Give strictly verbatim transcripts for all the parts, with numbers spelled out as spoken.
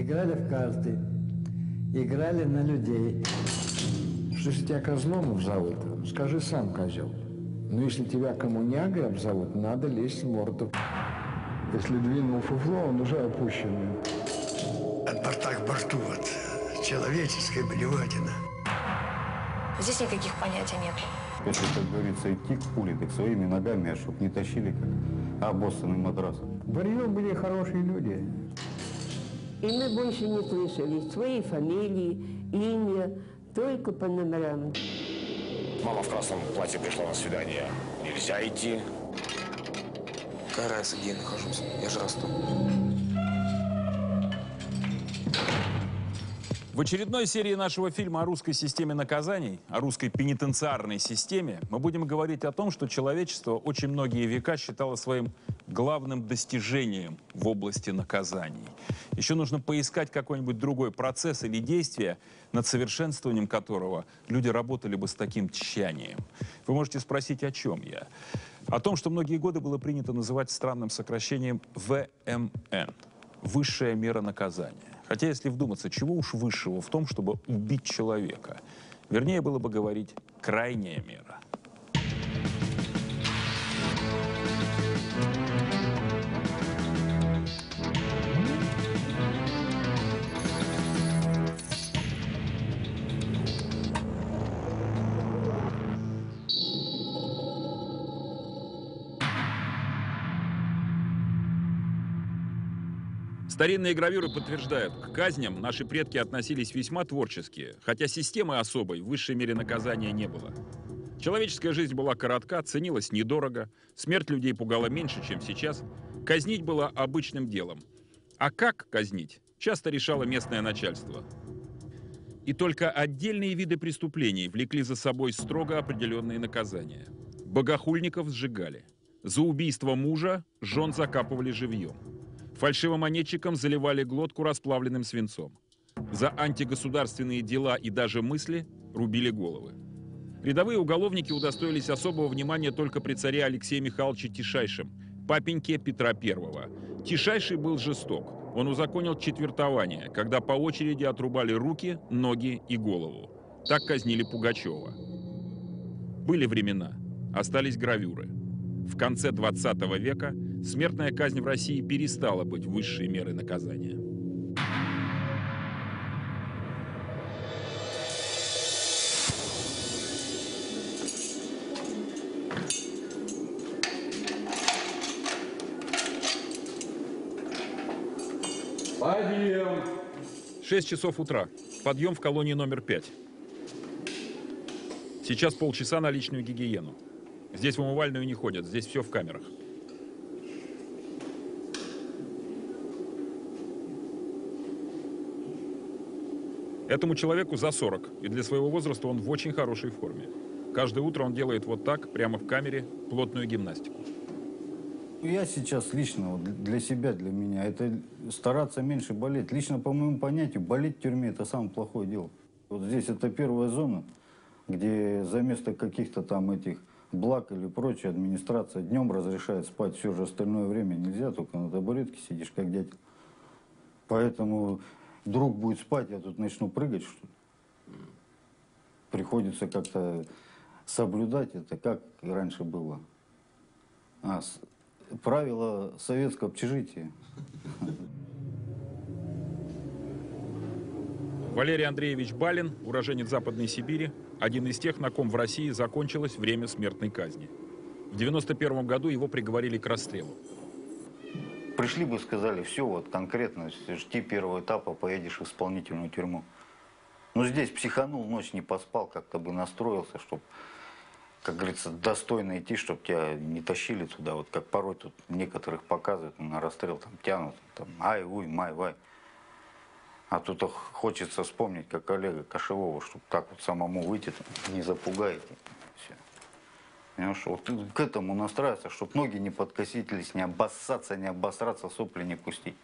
играли в карты, играли на людей. Что если тебя козлом обзовут, скажи сам, козел. Но если тебя коммунягой обзовут, надо лезть в морду. Если двинул фуфло, он уже опущенный. От борта к борту, вот, человеческая блевотина. Здесь никаких понятий нет. Если, как говорится, идти к пуле, так своими ногами, а чтоб не тащили, как обоссанный матрас. В Барье были хорошие люди. И мы больше не слышали свои фамилии, имя, только по номерам. Мама в красном платье пришла на свидание. Нельзя идти. Какая разница, где я нахожусь? Я же расту. В очередной серии нашего фильма о русской системе наказаний, о русской пенитенциарной системе, мы будем говорить о том, что человечество очень многие века считало своим главным достижением в области наказаний. Еще нужно поискать какой-нибудь другой процесс или действие, над совершенствованием которого люди работали бы с таким тщанием. Вы можете спросить, о чем я? О том, что многие годы было принято называть странным сокращением вэ эм эн – высшая мера наказания. Хотя, если вдуматься, чего уж высшего в том, чтобы убить человека? Вернее, было бы говорить «крайняя мера». Старинные гравюры подтверждают, к казням наши предки относились весьма творчески, хотя системы особой в высшей мере наказания не было. Человеческая жизнь была коротка, ценилась недорого, смерть людей пугала меньше, чем сейчас, казнить было обычным делом. А как казнить, часто решало местное начальство. И только отдельные виды преступлений влекли за собой строго определенные наказания. Богохульников сжигали. За убийство мужа жен закапывали живьем. Фальшивомонетчикам заливали глотку расплавленным свинцом. За антигосударственные дела и даже мысли рубили головы. Рядовые уголовники удостоились особого внимания только при царе Алексее Михайловиче Тишайшем, папеньке Петра Первого. Тишайший был жесток. Он узаконил четвертование, когда по очереди отрубали руки, ноги и голову. Так казнили Пугачева. Были времена, остались гравюры. В конце двадцатого века смертная казнь в России перестала быть высшей мерой наказания. Подъем! шесть часов утра. Подъем в колонии номер пять. Сейчас полчаса на личную гигиену. Здесь в умывальную не ходят, здесь все в камерах. Этому человеку за сорок, и для своего возраста он в очень хорошей форме. Каждое утро он делает вот так, прямо в камере, плотную гимнастику. Я сейчас лично, вот для себя, для меня, это стараться меньше болеть. Лично, по моему понятию, болеть в тюрьме – это самое плохое дело. Вот здесь это первая зона, где за место каких-то там этих благ или прочее администрация днем разрешает спать, все же остальное время нельзя, только на табуретке сидишь, как дятел. Поэтому друг будет спать, я тут начну прыгать, что ли. Приходится как-то соблюдать это, как раньше было. А, с... Правила советского общежития. Валерий Андреевич Балин, уроженец Западной Сибири, один из тех, на ком в России закончилось время смертной казни. В девяносто первом году его приговорили к расстрелу. Пришли бы, сказали, все, вот конкретно, жди первого этапа, поедешь в исполнительную тюрьму. Но здесь психанул, ночь не поспал, как-то бы настроился, чтобы, как говорится, достойно идти, чтобы тебя не тащили туда, вот как порой тут некоторых показывают, на расстрел там тянут, там, ай, уй, май, вай. А тут хочется вспомнить, как Олега Кошевого, чтобы так вот самому выйти, там, не запугаете. Все. Понимаешь, вот к этому настраиваться, чтобы ноги не подкосились, не обоссаться, не обосраться, сопли не пустить.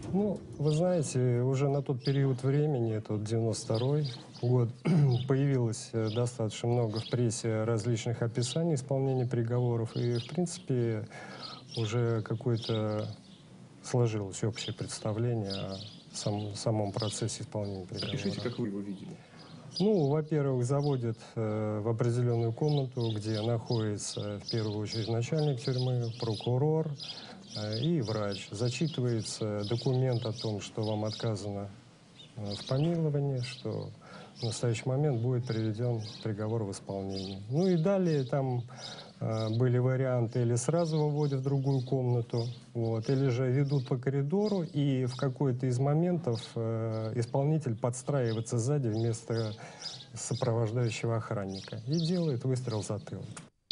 Ну, вы знаете, уже на тот период времени, это вот девяносто второй год, появилось достаточно много в прессе различных описаний исполнения приговоров. И, в принципе, уже какое-то сложилось общее представление о сам, самом процессе исполнения приговора. Опишите, как вы его видели. Ну, во-первых, заводят э, в определенную комнату, где находится в первую очередь начальник тюрьмы, прокурор э, и врач. Зачитывается документ о том, что вам отказано э, в помиловании, что в настоящий момент будет приведен приговор в исполнение. Ну и далее там э, были варианты: или сразу выводят в другую комнату, вот, или же ведут по коридору, и в какой-то из моментов э, исполнитель подстраивается сзади вместо сопровождающего охранника и делает выстрел в затылок.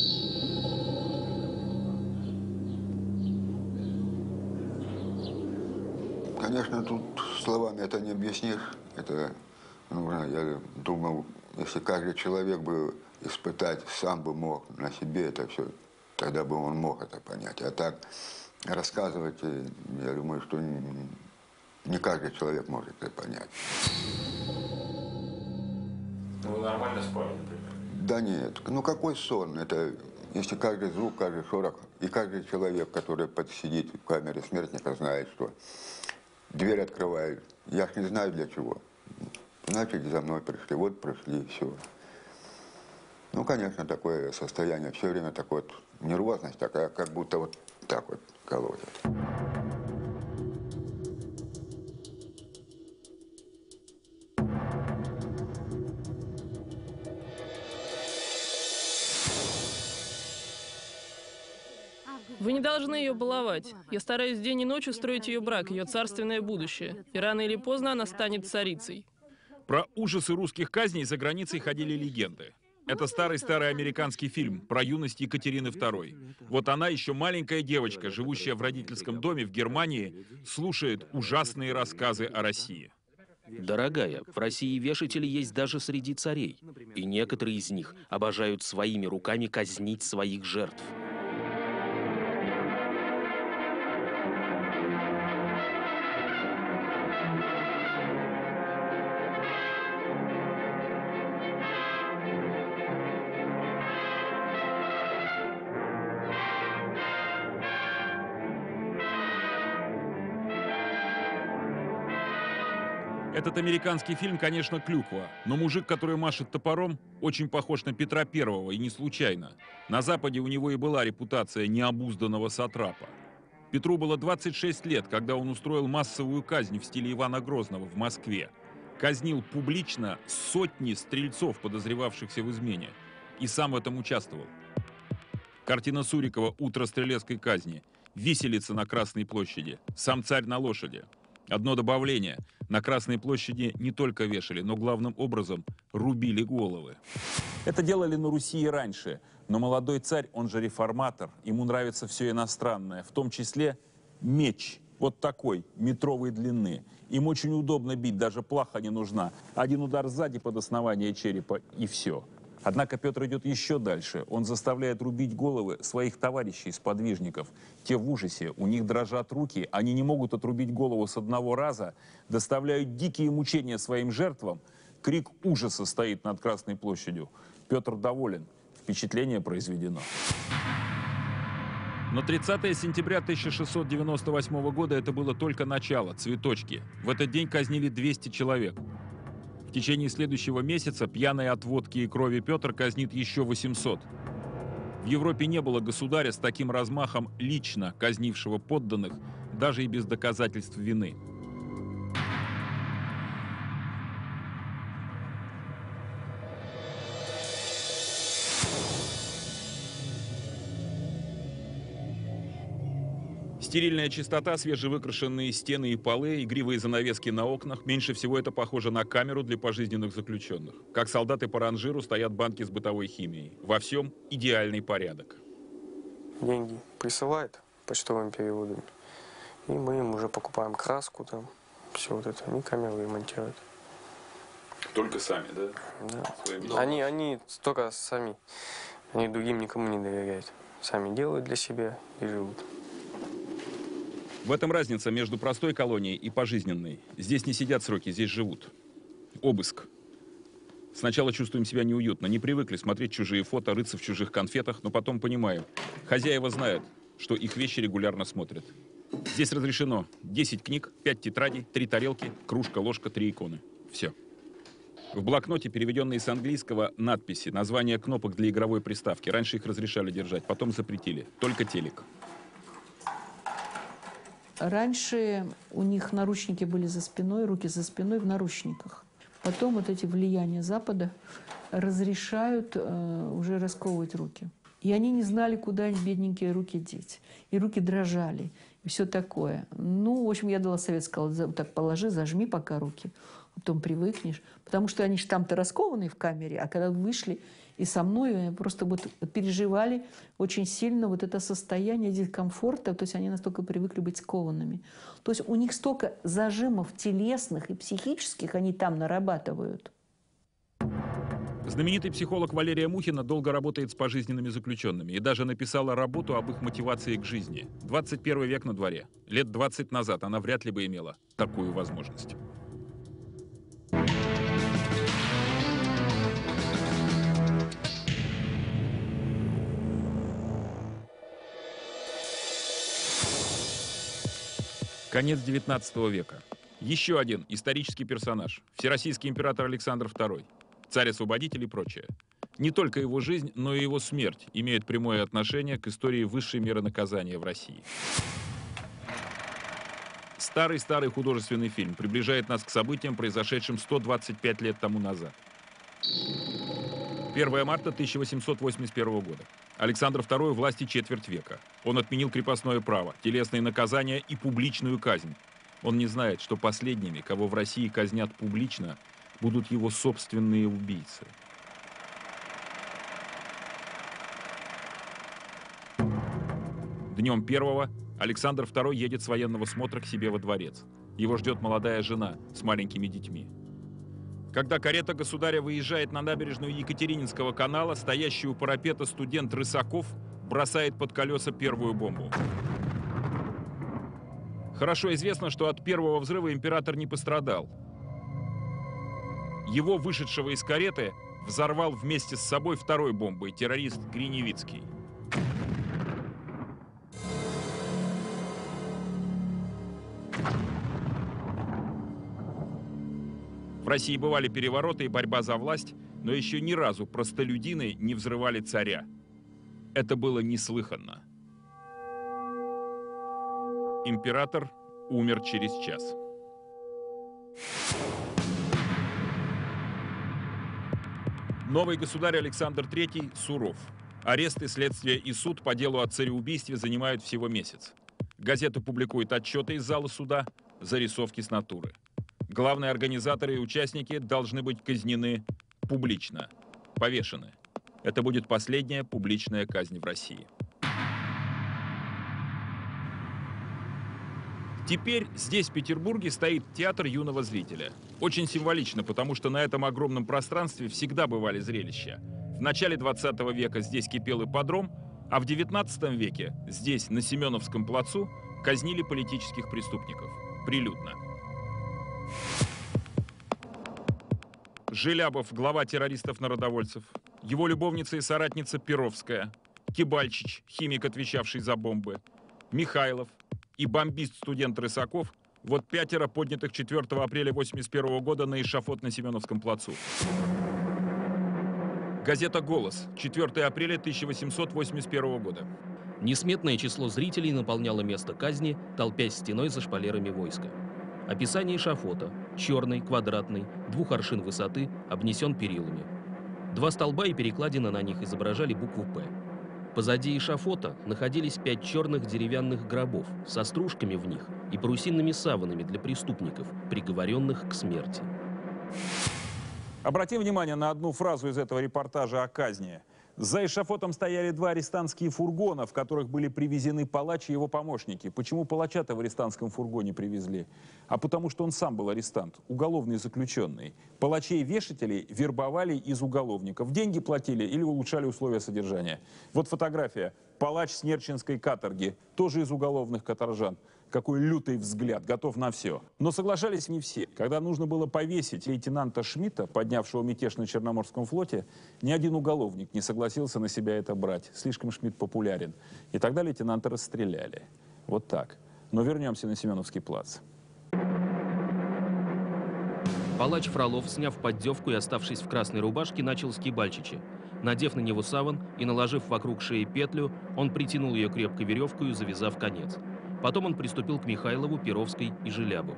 Конечно, тут словами это не объяснишь. Это, ну, я думал, если каждый человек бы испытать сам бы мог на себе это все, тогда бы он мог это понять. А так рассказывать, я думаю, что не каждый человек может это понять. Вы нормально спали, например? Да нет. Ну какой сон? Это если каждый звук, каждый шорох, и каждый человек, который сидит в камере смертника, знает, что дверь открывает. Я ж не знаю для чего. Значит, за мной пришли. Вот пришли, все. Ну, конечно, такое состояние, все время такое вот нервозность, такая, как будто вот так вот колотит. Вы не должны ее баловать. Я стараюсь день и ночь устроить ее брак, ее царственное будущее. И рано или поздно она станет царицей. Про ужасы русских казней за границей ходили легенды. Это старый-старый американский фильм про юность Екатерины второй. Вот она, еще маленькая девочка, живущая в родительском доме в Германии, слушает ужасные рассказы о России. Дорогая, в России вешатели есть даже среди царей. И некоторые из них обожают своими руками казнить своих жертв. Этот американский фильм, конечно, клюква, но мужик, который машет топором, очень похож на Петра Первого, и не случайно. На Западе у него и была репутация необузданного сатрапа. Петру было двадцать шесть лет, когда он устроил массовую казнь в стиле Ивана Грозного в Москве. Казнил публично сотни стрельцов, подозревавшихся в измене. И сам в этом участвовал. Картина Сурикова «Утро стрелецкой казни». Виселица на Красной площади. Сам царь на лошади. Одно добавление. На Красной площади не только вешали, но главным образом рубили головы. Это делали на Руси и раньше. Но молодой царь, он же реформатор, ему нравится все иностранное, в том числе меч. Вот такой, метровой длины. Им очень удобно бить, даже плаха не нужна. Один удар сзади под основание черепа и все. Однако Петр идет еще дальше. Он заставляет рубить головы своих товарищей, сподвижников. Те в ужасе, у них дрожат руки, они не могут отрубить голову с одного раза, доставляют дикие мучения своим жертвам. Крик ужаса стоит над Красной площадью. Петр доволен, впечатление произведено. Но тридцатое сентября тысяча шестьсот девяносто восьмого года это было только начало, цветочки. В этот день казнили двести человек. В течение следующего месяца пьяный от водки и крови Петр казнит еще восемьсот. В Европе не было государя с таким размахом лично казнившего подданных, даже и без доказательств вины. Стерильная чистота, свежевыкрашенные стены и полы, игривые занавески на окнах. Меньше всего это похоже на камеру для пожизненных заключенных. Как солдаты по ранжиру стоят банки с бытовой химией. Во всем идеальный порядок. Деньги присылают почтовым переводом, и мы им уже покупаем краску, там, все вот это, они камеру ремонтируют. Только сами, да? Да. Они, они только сами, они другим никому не доверяют. Сами делают для себя и живут. В этом разница между простой колонией и пожизненной. Здесь не сидят сроки, здесь живут. Обыск. Сначала чувствуем себя неуютно, не привыкли смотреть чужие фото, рыться в чужих конфетах, но потом понимаем, хозяева знают, что их вещи регулярно смотрят. Здесь разрешено десять книг, пять тетрадей, три тарелки, кружка, ложка, три иконы. Все. В блокноте, переведенные с английского, надписи, названия кнопок для игровой приставки. Раньше их разрешали держать, потом запретили. Только телек. Раньше у них наручники были за спиной, руки за спиной в наручниках. Потом вот эти влияния Запада разрешают э, уже расковывать руки. И они не знали, куда им бедненькие руки деть. И руки дрожали, и все такое. Ну, в общем, я дала совет, сказала, так положи, зажми пока руки, а потом привыкнешь. Потому что они же там-то раскованы в камере, а когда вышли и со мной, они просто вот переживали очень сильно вот это состояние дискомфорта, то есть они настолько привыкли быть скованными. То есть у них столько зажимов телесных и психических они там нарабатывают. Знаменитый психолог Валерия Мухина долго работает с пожизненными заключенными и даже написала работу об их мотивации к жизни. двадцать первый век на дворе. Лет двадцать назад она вряд ли бы имела такую возможность. Конец девятнадцатого века. Еще один исторический персонаж. Всероссийский император Александр второй. Царь-освободитель и прочее. Не только его жизнь, но и его смерть имеют прямое отношение к истории высшей меры наказания в России. Старый-старый художественный фильм приближает нас к событиям, произошедшим сто двадцать пять лет тому назад. первое марта тысяча восемьсот восемьдесят первого года. Александр второй у власти четверть века. Он отменил крепостное право, телесные наказания и публичную казнь. Он не знает, что последними, кого в России казнят публично, будут его собственные убийцы. Днем первого Александр второй едет с военного смотра к себе во дворец. Его ждет молодая жена с маленькими детьми. Когда карета государя выезжает на набережную Екатерининского канала, стоящий у парапета студент Рысаков бросает под колеса первую бомбу. Хорошо известно, что от первого взрыва император не пострадал. Его, вышедшего из кареты, взорвал вместе с собой второй бомбой террорист Гриневицкий. В России бывали перевороты и борьба за власть, но еще ни разу простолюдины не взрывали царя. Это было неслыханно. Император умер через час. Новый государь Александр третий суров. Аресты, следствие и суд по делу о цареубийстве занимают всего месяц. Газета публикует отчеты из зала суда, зарисовки с натуры. Главные организаторы и участники должны быть казнены публично, повешены. Это будет последняя публичная казнь в России. Теперь здесь, в Петербурге, стоит театр юного зрителя. Очень символично, потому что на этом огромном пространстве всегда бывали зрелища. В начале двадцатого века здесь кипел ипподром, а в девятнадцатом веке здесь, на Семеновском плацу, казнили политических преступников. Прилюдно. Желябов, глава террористов-народовольцев, его любовница и соратница Перовская, Кибальчич, химик, отвечавший за бомбы, Михайлов и бомбист-студент Рысаков – вот пятеро поднятых четвёртого апреля восемьдесят первого года на эшафот на Семеновском плацу. Газета «Голос», четвёртого апреля тысяча восемьсот восемьдесят первого года. Несметное число зрителей наполняло место казни, толпясь стеной за шпалерами войска. Описание эшафота. Черный, квадратный, двух аршин высоты, обнесен перилами. Два столба и перекладина на них изображали букву «П». Позади эшафота находились пять черных деревянных гробов со стружками в них и парусинными саванами для преступников, приговоренных к смерти. Обратим внимание на одну фразу из этого репортажа о казни. За эшафотом стояли два арестантские фургона, в которых были привезены палач и его помощники. Почему палача-то в арестантском фургоне привезли? А потому что он сам был арестант, уголовный заключенный. Палачей-вешателей вербовали из уголовников. Деньги платили или улучшали условия содержания. Вот фотография. Палач с Нерчинской каторги, тоже из уголовных каторжан. какой лютый взгляд, готов на все. Но соглашались не все. Когда нужно было повесить лейтенанта Шмидта, поднявшего мятеж на Черноморском флоте, ни один уголовник не согласился на себя это брать. Слишком Шмидт популярен. И тогда лейтенанта расстреляли. Вот так. Но вернемся на Семеновский плац. Палач Фролов, сняв поддевку и оставшись в красной рубашке, начал с Кибальчича. Надев на него саван и наложив вокруг шеи петлю, он притянул ее крепкой веревкой, завязав конец. Потом он приступил к Михайлову, Перовской и Желябову.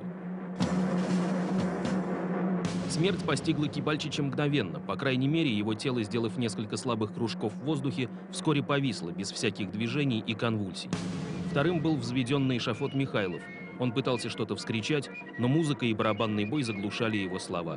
Смерть постигла Кибальчича мгновенно. По крайней мере, его тело, сделав несколько слабых кружков в воздухе, вскоре повисло, без всяких движений и конвульсий. Вторым был взведен на эшафот Михайлов. Он пытался что-то вскричать, но музыка и барабанный бой заглушали его слова.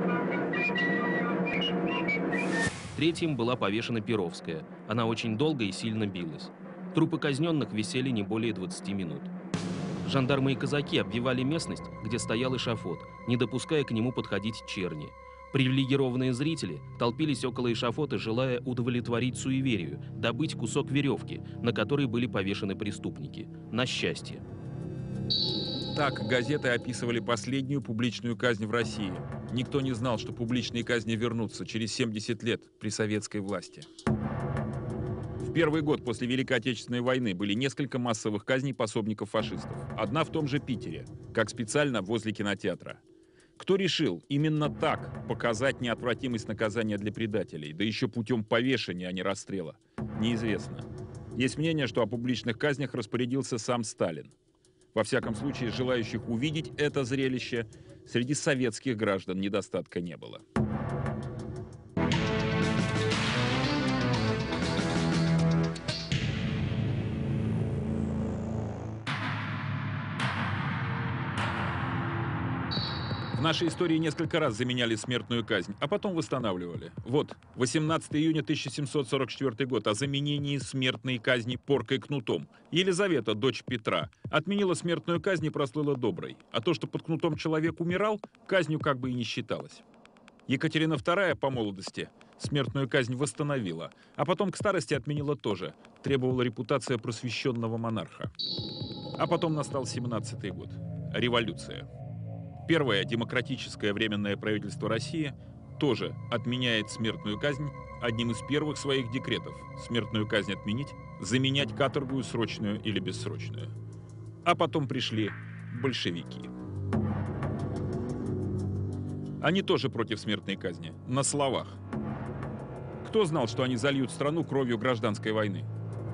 Третьим была повешена Перовская. Она очень долго и сильно билась. Трупы казненных висели не более двадцати минут. Жандармы и казаки обвивали местность, где стоял эшафот, не допуская к нему подходить черни. Привилегированные зрители толпились около эшафота, желая удовлетворить суеверию, добыть кусок веревки, на которой были повешены преступники. На счастье. Так газеты описывали последнюю публичную казнь в России. Никто не знал, что публичные казни вернутся через семьдесят лет при советской власти. В первый год после Великой Отечественной войны были несколько массовых казней пособников фашистов. Одна в том же Питере, как специально возле кинотеатра. Кто решил именно так показать неотвратимость наказания для предателей, да еще путем повешения, а не расстрела, неизвестно. Есть мнение, что о публичных казнях распорядился сам Сталин. Во всяком случае, желающих увидеть это зрелище среди советских граждан недостатка не было. В нашей истории несколько раз заменяли смертную казнь, а потом восстанавливали. Вот, восемнадцатого июня тысяча семьсот сорок четвёртого год о заменении смертной казни поркой кнутом. Елизавета, дочь Петра, отменила смертную казнь и прослыла доброй. А то, что под кнутом человек умирал, казнью как бы и не считалось. Екатерина вторая по молодости смертную казнь восстановила, а потом к старости отменила тоже. Требовала репутация просвещенного монарха. А потом настал семнадцатый год. Революция. Первое демократическое временное правительство России тоже отменяет смертную казнь одним из первых своих декретов. Смертную казнь отменить, заменять каторгу срочную или бессрочную. А потом пришли большевики. Они тоже против смертной казни, на словах. Кто знал, что они зальют страну кровью гражданской войны?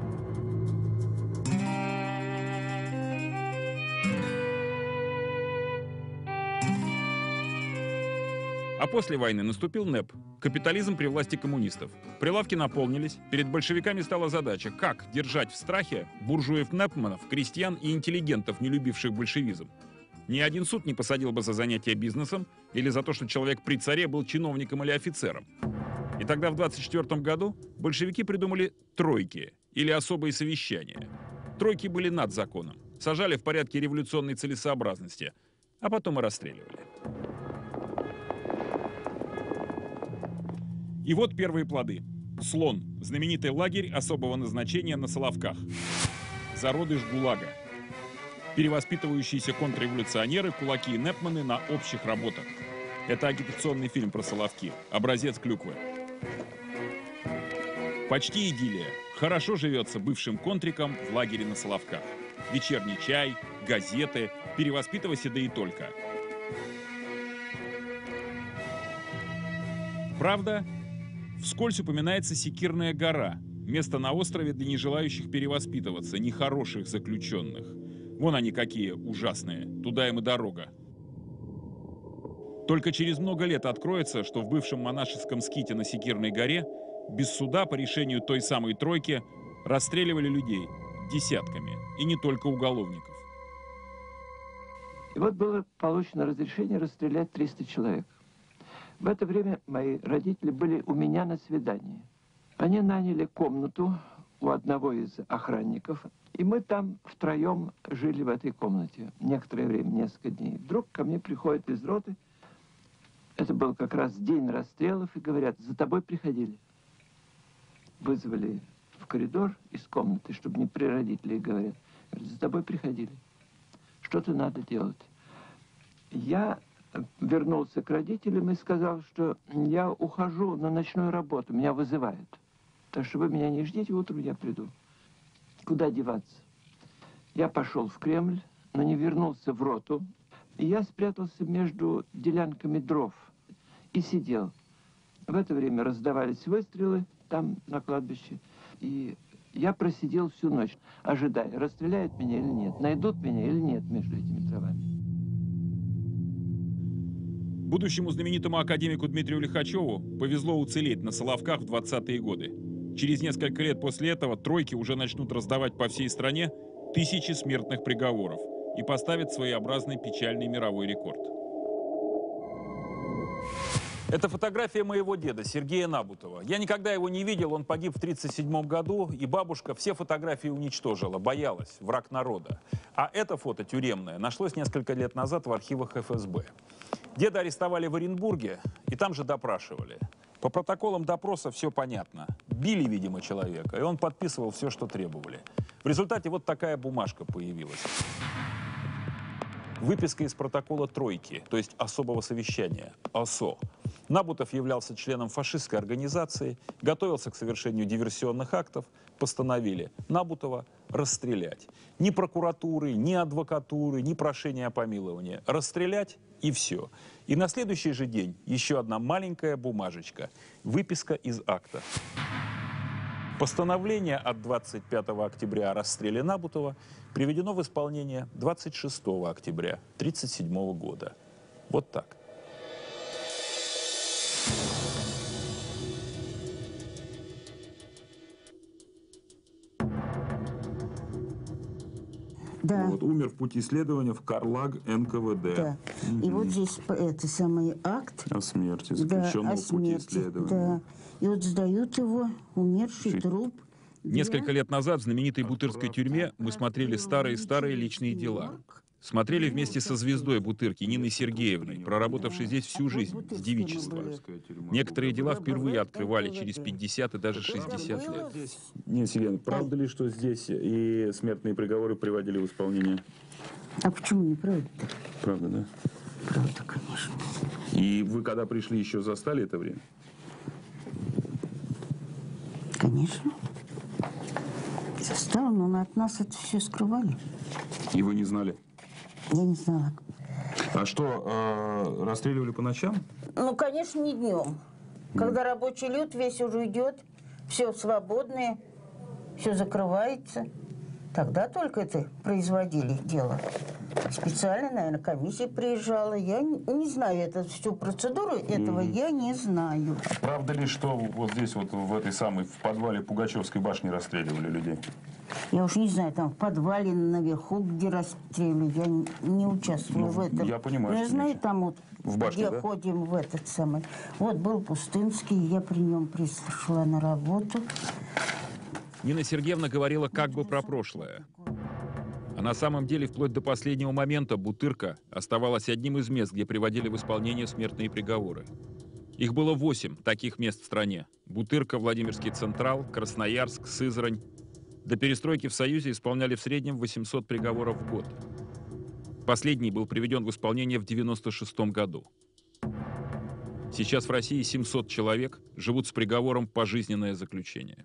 А после войны наступил НЭП – капитализм при власти коммунистов. Прилавки наполнились, перед большевиками стала задача, как держать в страхе буржуев-непманов, крестьян и интеллигентов, не любивших большевизм. Ни один суд не посадил бы за занятие бизнесом или за то, что человек при царе был чиновником или офицером. И тогда в двадцать четвёртом году большевики придумали тройки или особые совещания. Тройки были над законом, сажали в порядке революционной целесообразности, а потом и расстреливали. И вот первые плоды. Слон – знаменитый лагерь особого назначения на Соловках. Зародыш ГУЛАГа. Перевоспитывающиеся контрреволюционеры, кулаки и непманы на общих работах. Это агитационный фильм про Соловки. Образец клюквы. Почти идиллия. Хорошо живется бывшим контрикам в лагере на Соловках. Вечерний чай, газеты, перевоспитывайся да и только. Правда? Вскользь упоминается Секирная гора, место на острове для нежелающих перевоспитываться, нехороших заключенных. Вон они какие ужасные, туда им и дорога. Только через много лет откроется, что в бывшем монашеском ските на Секирной горе без суда по решению той самой тройки расстреливали людей десятками, и не только уголовников. И вот было получено разрешение расстрелять триста человек. В это время мои родители были у меня на свидании. Они наняли комнату у одного из охранников, и мы там втроем жили в этой комнате некоторое время, несколько дней. Вдруг ко мне приходят из роты, это был как раз день расстрелов, и говорят: за тобой приходили. Вызвали в коридор из комнаты, чтобы не при родителях, говорят. Говорят: за тобой приходили. что-то надо делать. Я вернулся к родителям и сказал, что я ухожу на ночную работу, меня вызывают. Так что вы меня не ждите, утром я приду. Куда деваться? Я пошел в Кремль, но не вернулся в роту. И я спрятался между делянками дров и сидел. В это время раздавались выстрелы там, на кладбище. И я просидел всю ночь, ожидая, расстреляют меня или нет, найдут меня или нет между этими дровами. Будущему знаменитому академику Дмитрию Лихачеву повезло уцелеть на Соловках в двадцатые годы. Через несколько лет после этого тройки уже начнут раздавать по всей стране тысячи смертных приговоров и поставят своеобразный печальный мировой рекорд. Это фотография моего деда, Сергея Набутова. Я никогда его не видел, он погиб в тридцать седьмом году, и бабушка все фотографии уничтожила, боялась, враг народа. А это фото тюремное нашлось несколько лет назад в архивах эф эс бэ. Деда арестовали в Оренбурге, и там же допрашивали. По протоколам допроса все понятно. Били, видимо, человека, и он подписывал все, что требовали. В результате вот такая бумажка появилась. Выписка из протокола тройки, то есть особого совещания, о эс о. Набутов являлся членом фашистской организации, готовился к совершению диверсионных актов, постановили Набутова расстрелять. Ни прокуратуры, ни адвокатуры, ни прошения о помиловании. Расстрелять и все. И на следующий же день еще одна маленькая бумажечка. Выписка из акта. Постановление от двадцать пятого октября о расстреле Набутова приведено в исполнение двадцать шестого октября тысяча девятьсот тридцать седьмого года. Вот так. Да. Вот, умер в пути следования в Карлаг эн ка вэ дэ. Да. Угу. И вот здесь это самый акт. О смерти, Да, заключенного о в пути смерти, следования. да. И вот сдают его, умерший Жить. труп. Несколько лет назад в знаменитой Бутырской тюрьме мы смотрели старые-старые личные дела. Смотрели вместе со звездой Бутырки Ниной Сергеевной, проработавшей здесь всю жизнь, с девичества. Некоторые дела впервые открывали через пятьдесят и даже шестьдесят лет. Нет, Елена, правда ли, что здесь и смертные приговоры приводили в исполнение? А почему не правда? Правда, да? Правда, конечно. И вы, когда пришли, еще застали это время? Конечно. Застал, но от нас это все скрывали. И вы не знали? Я не знала. А что, э, расстреливали по ночам? Ну, конечно, не днем. Когда рабочий люд весь уже идет, все свободное, все закрывается. Тогда только это производили дело. Специально, наверное, комиссия приезжала. Я не, не знаю это, всю процедуру этого mm-hmm. я не знаю. Правда ли, что вот здесь, вот в этой самой, в подвале Пугачевской башни расстреливали людей? Я уж не знаю, там в подвале наверху, где расстреливали, я не, не участвую ну, в этом. Я понимаю, Но я знаю, ничего. там вот, в башне, где да? ходим в этот самый. Вот был Пустынский, я при нем пришла на работу. Нина Сергеевна говорила как бы про прошлое. А на самом деле, вплоть до последнего момента, Бутырка оставалась одним из мест, где приводили в исполнение смертные приговоры. Их было восемь таких мест в стране. Бутырка, Владимирский Централ, Красноярск, Сызрань. До перестройки в Союзе исполняли в среднем восемьсот приговоров в год. Последний был приведен в исполнение в девяносто шестом году. Сейчас в России семьсот человек живут с приговором пожизненное заключение.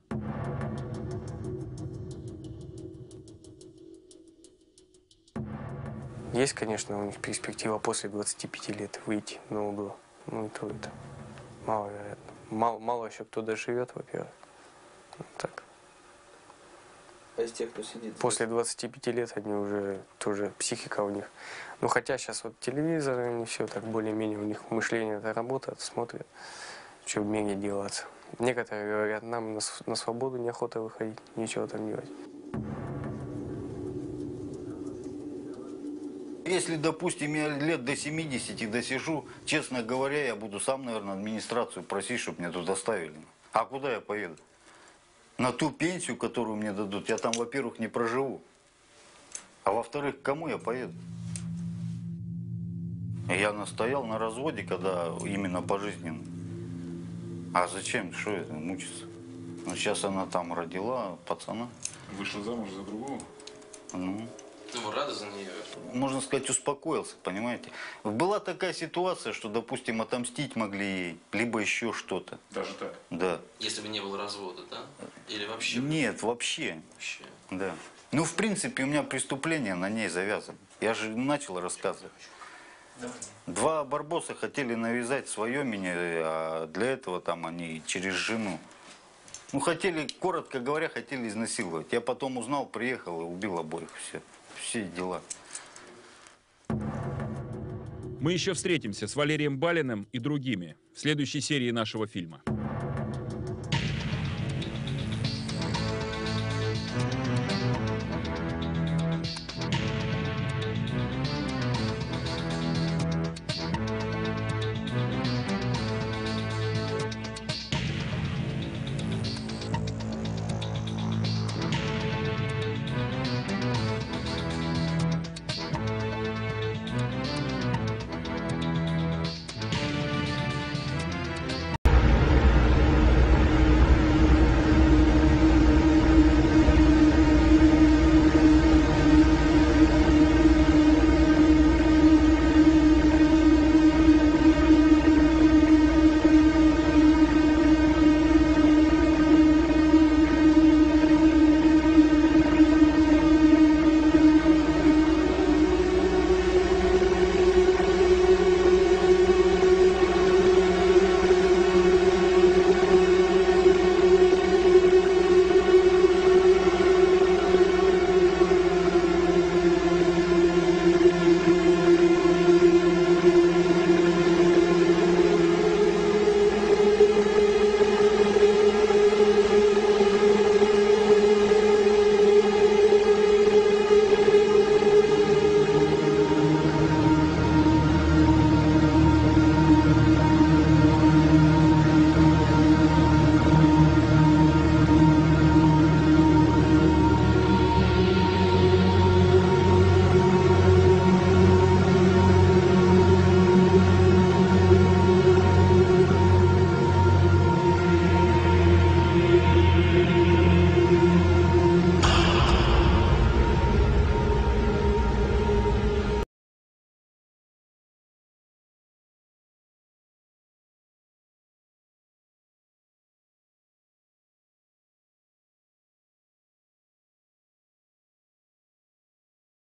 Есть, конечно, у них перспектива после двадцати пяти лет выйти на углу. Ну и то это маловероятно. Мало, мало еще кто доживет, во-первых. Вот так. А из тех, кто сидит? После двадцати пяти лет они уже тоже психика у них. Ну хотя сейчас вот телевизор, они все так более-менее у них мышление это работает, смотрят, что в мире делается. Некоторые говорят, нам на, на свободу неохота выходить, ничего там делать. Если, допустим, я лет до семидесяти досижу, честно говоря, я буду сам, наверное, администрацию просить, чтобы меня туда ставили. А куда я поеду? На ту пенсию, которую мне дадут, я там, во-первых, не проживу. А во-вторых, к кому я поеду? Я настоял на разводе, когда именно пожизненно. А зачем? Что это, мучиться? Ну, сейчас она там родила пацана. Вышла замуж за другого? Ну. Ну, вы рады за нее? Можно сказать, успокоился, понимаете? Была такая ситуация, что, допустим, отомстить могли ей, либо еще что-то. Даже так? Да. Если бы не было развода, да? Или вообще? Нет, вообще. Вообще. Да. Ну, в принципе, у меня преступление на ней завязано. Я же начал рассказывать. Два барбоса хотели навязать свое меня, а для этого там они через жену. Ну, хотели, коротко говоря, хотели изнасиловать. Я потом узнал, приехал и убил обоих. Все. Все дела. Мы еще встретимся с Валерием Балиным и другими в следующей серии нашего фильма.